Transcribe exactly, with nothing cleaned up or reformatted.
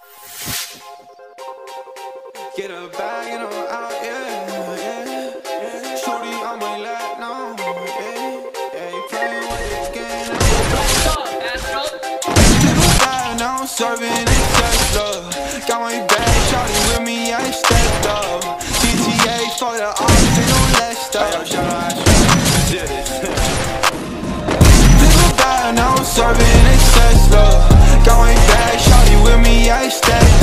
Get a bag and I'm out, yeah, yeah. Shorty on my lap, no, yeah, yeah. You playing with the game, now. Now I'm serving in Tesla. Got my bag, shawty with me, I stepped up. G T A for the ops, ain't no less stuff. Now I'm serving in Tesla. Got my bag, shawty with me, I stepped